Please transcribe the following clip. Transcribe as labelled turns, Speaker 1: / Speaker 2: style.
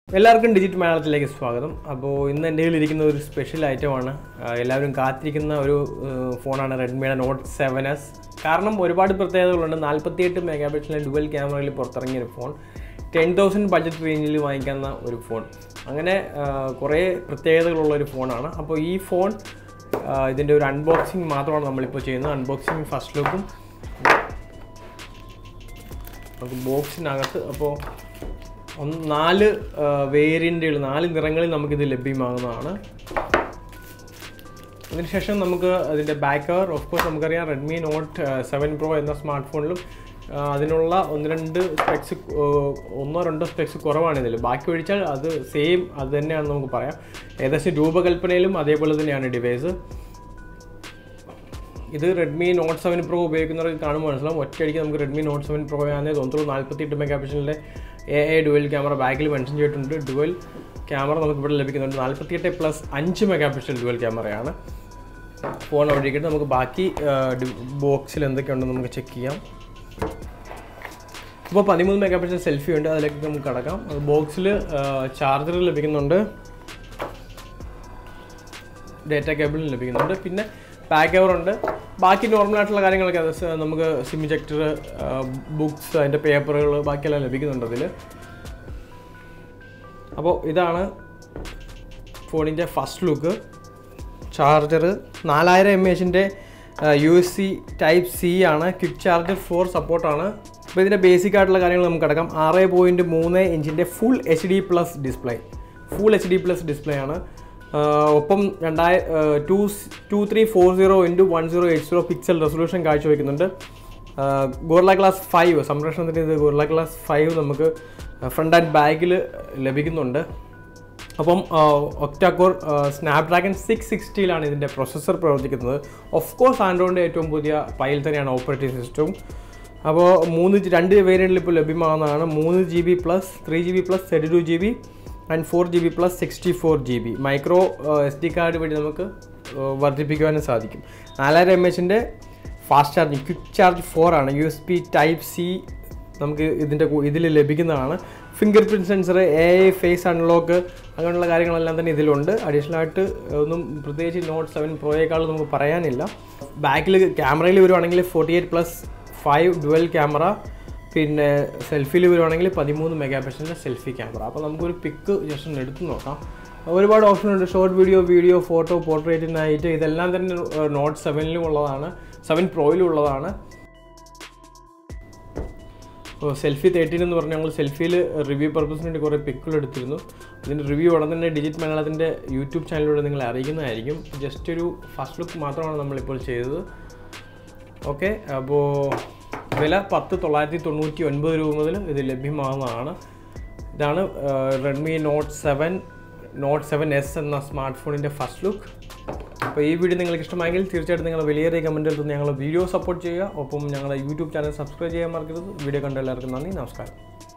Speaker 1: എല്ലാവർക്കും ഡിജിറ്റ് മലയാളത്തിലേക്ക് സ്വാഗതം. അപ്പോൾ ഇന്ന് എൻ്റെ കയ്യിലിരിക്കുന്ന ഒരു സ്പെഷ്യൽ ഐറ്റമാണ്. എല്ലാവരും കാത്തിരിക്കുന്ന ഒരു ഫോണാണ് റെഡ്മിയുടെ നോട്ട് 7S. കാരണം ഒരുപാട് പ്രത്യേകതകളുണ്ട്. 48 മെഗാ പിക്സലിലെ ഡുവൽ ക്യാമറയിൽ പുറത്തിറങ്ങിയൊരു ഫോൺ, 10,000 ബഡ്ജറ്റ് റേഞ്ചിൽ വാങ്ങിക്കുന്ന ഒരു ഫോൺ, അങ്ങനെ കുറേ പ്രത്യേകതകളുള്ളൊരു ഫോണാണ്. അപ്പോൾ ഈ ഫോൺ ഇതിൻ്റെ ഒരു അൺബോക്സിങ് മാത്രമാണ് നമ്മളിപ്പോൾ ചെയ്യുന്നത്. അൺബോക്സിങ് ഫസ്റ്റ് ലുക്കും നമുക്ക് ബോക്സിനകത്ത് അപ്പോൾ 4 വേരിയൻറ്റുകൾ, 4 നിറങ്ങളിൽ നമുക്കിത് ലഭ്യമാകുന്നതാണ്. അതിനുശേഷം നമുക്ക് അതിൻ്റെ ബാക്ക് കവർ, ഓഫ് കോഴ്സ് നമുക്കറിയാം റെഡ്മി നോട്ട് 7 Pro എന്ന സ്മാർട്ട് ഫോണിലും അതിനുള്ള 1-2 സ്പെക്സ്, 1-2 സ്പെക്സ് കുറവാണ് ഇതിൽ. ബാക്കി ഒഴിച്ചാൽ അത് സെയിം അത് തന്നെയാണെന്ന് നമുക്ക് പറയാം. ഏകദേശം രൂപകൽപ്പനയിലും അതേപോലെ തന്നെയാണ് ഡിവൈസ്. ഇത് റെഡ്മി നോട്ട് 7 Pro ഉപയോഗിക്കുന്നവർക്ക് കാണുമ്പോൾ മനസ്സിലാവും. ഒറ്റയടിക്ക് നമുക്ക് റെഡ്മി നോട്ട് 7 Pro ആണെന്ന് തോന്നുള്ളൂ. 48 മെഗാ പിക്സലിൻ്റെ AI ഡുവൽ ക്യാമറ ബാക്കിൽ മെൻഷൻ ചെയ്തിട്ടുണ്ട്. ഡുവൽ ക്യാമറ നമുക്ക് ഇവിടെ ലഭിക്കുന്നുണ്ട്. 48+5 മെഗാ പിക്സൽ ഡുവൽ ക്യാമറയാണ്. ഫോൺ അവിടെ ഇരിക്കട്ടെ, നമുക്ക് ബാക്കി ബോക്സിൽ എന്തൊക്കെയുണ്ടെന്ന് നമുക്ക് ചെക്ക് ചെയ്യാം. ഇപ്പോൾ 13 മെഗാ പിക്സൽ സെൽഫി ഉണ്ട്, അതിലേക്ക് നമുക്ക് കടക്കാം. ബോക്സിൽ ചാർജർ ലഭിക്കുന്നുണ്ട്, ഡേറ്റ കേബിൾ ലഭിക്കുന്നുണ്ട്, പിന്നെ ബാക്ക് കവർ ഉണ്ട്. ബാക്കി നോർമലായിട്ടുള്ള കാര്യങ്ങളൊക്കെ നമുക്ക് സിം ഇജക്ടർ, ബുക്സ്, അതിൻ്റെ പേപ്പറുകൾ ബാക്കിയെല്ലാം ലഭിക്കുന്നുണ്ട് അതിൽ. അപ്പോൾ ഇതാണ് ഫോണിൻ്റെ first look. Charger 4000 mAh USB Type-C ആണ്. ക്വിക്ക് ചാർജർ 4 സപ്പോർട്ടാണ്. അപ്പോൾ ഇതിൻ്റെ ബേസിക് ആയിട്ടുള്ള കാര്യങ്ങൾ നമുക്ക് കിടക്കാം. 6.3 ഇഞ്ചിൻ്റെ ഫുൾ HD+ ഡിസ്പ്ലേ ആണ്. ഒപ്പം 2340x1080 പിക്സൽ റെസൊല്യൂഷൻ കാഴ്ചവെക്കുന്നുണ്ട്. ഗോറില്ല ഗ്ലാസ് 5 സംരക്ഷണത്തിന് ഇത് ഗോറില്ല ഗ്ലാസ് 5 നമുക്ക് ഫ്രണ്ട് ആൻഡ് ബാക്കിൽ ലഭിക്കുന്നുണ്ട്. അപ്പം ഒക്ടാകോർ സ്നാപ്ഡ്രാഗൺ 660 ഇതിൻ്റെ പ്രൊസസ്സർ പ്രവർത്തിക്കുന്നത്. ഓഫ് കോഴ്സ് ആൻഡ്രോയിഡിൻ്റെ ഏറ്റവും പുതിയ പൈൽ തന്നെയാണ് ഓപ്പറേറ്റിംഗ് സിസ്റ്റവും. അപ്പോൾ 2 വേരിയൻറ്റിൽ ഇപ്പോൾ ലഭ്യമാകുന്നതാണ്. 3GB+, 3GB+, 32GB and 4GB+ 64GB. Micro SD card വഴി നമുക്ക് വർദ്ധിപ്പിക്കുവാനും സാധിക്കും. 4000 mAh fast charging, quick charge 4 ആണ്. USB Type-C നമുക്ക് ഇതിൽ ലഭിക്കുന്നതാണ്. Finger print sensor, AI face unlock, അങ്ങനെയുള്ള കാര്യങ്ങളെല്ലാം തന്നെ ഇതിലുണ്ട്. അഡീഷണലായിട്ട് ഒന്നും പ്രത്യേകിച്ച് നോട്ട് 7 Proയേക്കാളും നമുക്ക് പറയാനില്ല. ബാക്കിൽ ക്യാമറയിൽ വരുവാണെങ്കിൽ 48+5 ഡുവൽ ക്യാമറ, പിന്നെ സെൽഫിയിൽ വരുവാണെങ്കിൽ 13 മെഗാ പിക്സലിൻ്റെ സെൽഫി ക്യാമറ. അപ്പോൾ നമുക്കൊരു പിക്ക് ജസ്റ്റ് ഒന്ന് എടുത്ത് നോക്കാം. ഒരുപാട് ഓപ്ഷൻ ഉണ്ട്. ഷോർട്ട് വീഡിയോ, ഫോട്ടോ, പോർട്രേറ്റിനായിട്ട് ഇതെല്ലാം തന്നെ നോട്ട് 7 ഉള്ളതാണ്, 7 Proയിലും ഉള്ളതാണ്. സെൽഫി 13 എന്ന് പറഞ്ഞാൽ ഞങ്ങൾ സെൽഫിയിൽ റിവ്യൂ പർപ്പസിന് വേണ്ടി കുറേ പിക്കുകൾ എടുത്തിരുന്നു. ഇതിൻ്റെ റിവ്യൂ ഉടൻ തന്നെ ഡിജിറ്റ് മലയാളത്തിൻ്റെ യൂട്യൂബ് ചാനലിലൂടെ നിങ്ങളെ അറിയിക്കുന്നതായിരിക്കും. ജസ്റ്റ് ഒരു ഫസ്റ്റ് ലുക്ക് മാത്രമാണ് നമ്മളിപ്പോൾ ചെയ്തത്. ഓക്കെ, അപ്പോൾ വില 10,999 രൂപ മുതൽ ഇത് ലഭ്യമാകുന്നതാണ്. ഇതാണ് റെഡ്മി നോട്ട് 7S എന്ന സ്മാർട്ട് ഫോണിൻ്റെ ഫസ്റ്റ് ലുക്ക്. അപ്പോൾ ഈ വീഡിയോ നിങ്ങൾക്ക് ഇഷ്ടമായെങ്കിൽ തീർച്ചയായിട്ടും നിങ്ങൾ വലിയ കമൻറ്റിൽ നിന്ന് ഞങ്ങൾ വീഡിയോ സപ്പോർട്ട് ചെയ്യുക. ഒപ്പം ഞങ്ങളുടെ യൂട്യൂബ് ചാനൽ സബ്സ്ക്രൈബ് ചെയ്യാൻ മറക്കരുത്. വീഡിയോ കണ്ട എല്ലാവർക്കും നന്ദി, നമസ്കാരം.